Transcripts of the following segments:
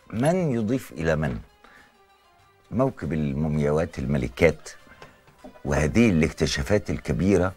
من يضيف إلى من؟ موكب المومياوات الملكات وهذه الاكتشافات الكبيرة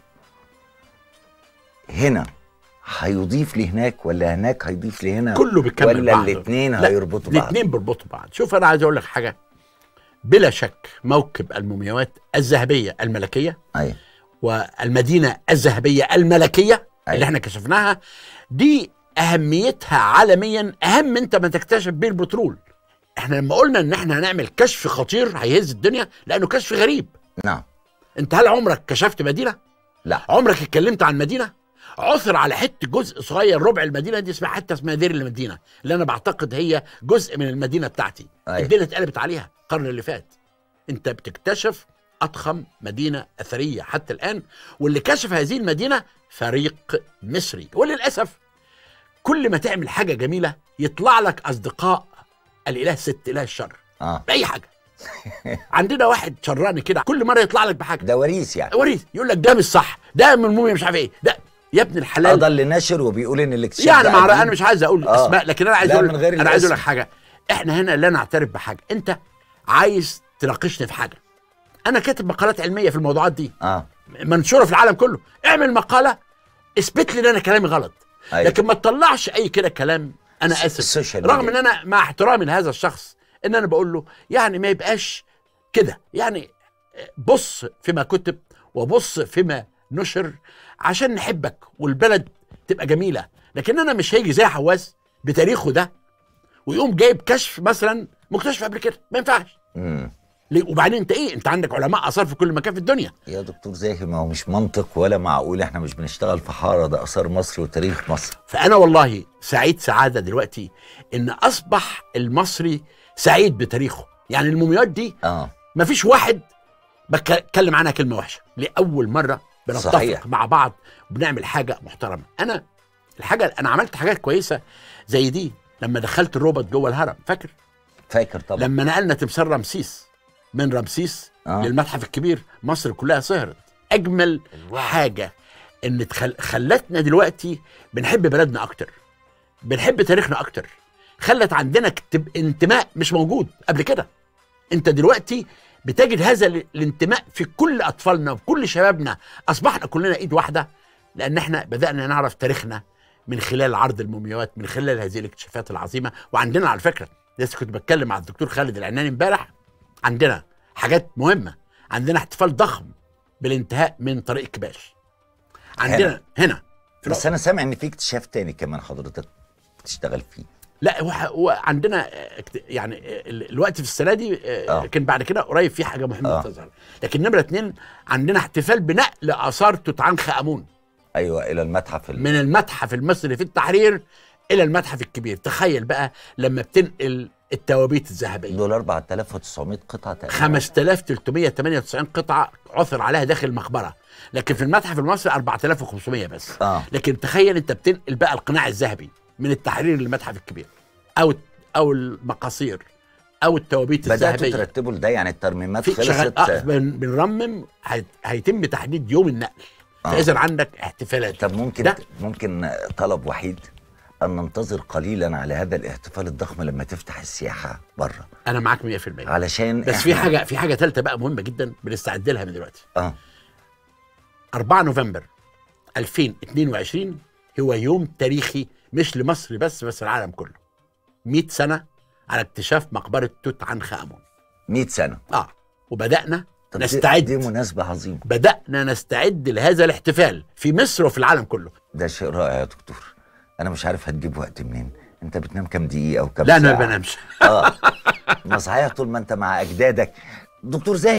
هنا هيضيف لهناك ولا هناك هيضيف لهنا؟ كله بيكمل ولا بعض. الاثنين هيربطوا بعض؟ الاثنين بيربطوا بعض. شوف انا عايز اقول لك حاجه، بلا شك موكب المومياوات الذهبيه الملكيه أيوة. والمدينه الذهبيه الملكيه أيوة. اللي احنا كشفناها دي اهميتها عالميا اهم انت ما تكتشف بيه البترول. احنا لما قلنا ان احنا هنعمل كشف خطير هيهز الدنيا لانه كشف غريب. نعم. انت هل عمرك كشفت مدينه؟ لا. عمرك اتكلمت عن مدينه؟ عثر على حته جزء صغير ربع المدينه دي اسمها حته اسمها دير المدينه اللي انا بعتقد هي جزء من المدينه بتاعتي. أيوة. الدنيا اتقلبت عليها القرن اللي فات. انت بتكتشف اضخم مدينه اثريه حتى الان، واللي كشف هذه المدينه فريق مصري. وللاسف كل ما تعمل حاجه جميله يطلع لك اصدقاء الاله ست اله الشر باي حاجه. عندنا واحد شراني كده كل مره يطلع لك بحاجه، ده وريث يعني. وريث يقول لك ده مش صح، ده من الموميا مش عارف ايه، ده يا ابن الحلال. ده اللي ناشر وبيقول ان الاكتشاف يعني ده انا مش عايز اقول اسماء، لكن انا عايز اقول لك حاجه. احنا هنا لا نعترف بحاجه. انت عايز تناقشني في حاجه، انا كاتب مقالات علميه في الموضوعات دي منشوره في العالم كله. اعمل مقاله اثبت لي ان انا كلامي غلط. أيوة. لكن ما تطلعش اي كده كلام. انا اسف رغم ان انا مع احترامي لهذا الشخص ان انا بقول له يعني ما يبقاش كده، يعني بص فيما كتب وبص فيما نشر عشان نحبك والبلد تبقى جميله. لكن انا مش هيجي زي حواس بتاريخه ده ويقوم جايب كشف مثلا مكتشف قبل كده، ما ينفعش. ليه؟ وبعدين انت ايه؟ انت عندك علماء اثار في كل مكان في الدنيا يا دكتور زاهي. ما هو مش منطق ولا معقول، احنا مش بنشتغل في حاره، ده اثار مصر وتاريخ مصر. فانا والله سعيد سعاده دلوقتي ان اصبح المصري سعيد بتاريخه. يعني المومياوات دي مفيش واحد بتكلم عنها كلمه وحشه. لاول مره بنتفق مع بعض وبنعمل حاجه محترمه. انا عملت حاجات كويسه زي دي لما دخلت الروبوت جوه الهرم. فاكر طبعا. لما نقلنا تمثال رمسيس من رمسيس للمتحف الكبير، مصر كلها سهرت. اجمل حاجه ان خلتنا دلوقتي بنحب بلدنا اكتر، بنحب تاريخنا اكتر، خلت عندنا انتماء مش موجود قبل كده. انت دلوقتي بتجد هذا الانتماء في كل اطفالنا وكل شبابنا. اصبحنا كلنا ايد واحده لان احنا بدانا نعرف تاريخنا من خلال عرض المومياوات، من خلال هذه الاكتشافات العظيمه. وعندنا على فكره لسه كنت بتكلم مع الدكتور خالد العناني امبارح، عندنا حاجات مهمه. عندنا احتفال ضخم بالانتهاء من طريق كباش عندنا هنا بس انا سامع ان في اكتشاف تاني كمان حضرتك بتشتغل فيه. لا وعندنا يعني الوقت في السنه دي لكن بعد كده قريب في حاجه مهمه تظهر. لكن نمره 2 عندنا احتفال بنقل اثار توت عنخ امون. ايوه، الى المتحف من المتحف المصري في التحرير الى المتحف الكبير. تخيل بقى لما بتنقل التوابيت الذهبيه دول 4900 قطعه تقريبا، 5398 قطعه عثر عليها داخل المقبره. لكن في المتحف المصري 4500 بس. لكن تخيل انت بتنقل بقى القناع الذهبي من التحرير للمتحف الكبير او المقاصير او التوابيت الذهبيه. بداتوا ترتبوا لده؟ يعني الترميمات خلصت؟ بنرمم. هيتم تحديد يوم النقل. فاذا عندك احتفالات. طب ممكن طلب وحيد ان ننتظر قليلا على هذا الاحتفال الضخم لما تفتح السياحه بره. انا معاك 100%. علشان بس في حاجه ثالثه بقى مهمه جدا بنستعد لها من دلوقتي. 4 نوفمبر 2022 هو يوم تاريخي مش لمصر بس العالم كله. 100 سنه على اكتشاف مقبره توت عنخ امون. 100 سنه. وبدانا نستعد. دي مناسبه عظيمه. بدانا نستعد لهذا الاحتفال في مصر وفي العالم كله. ده شيء رائع يا دكتور. انا مش عارف هتجيب وقت منين. انت بتنام كام دقيقه وكام ساعه؟ لا انا ما بنامش. ما صحيح طول ما انت مع اجدادك دكتور زاهي.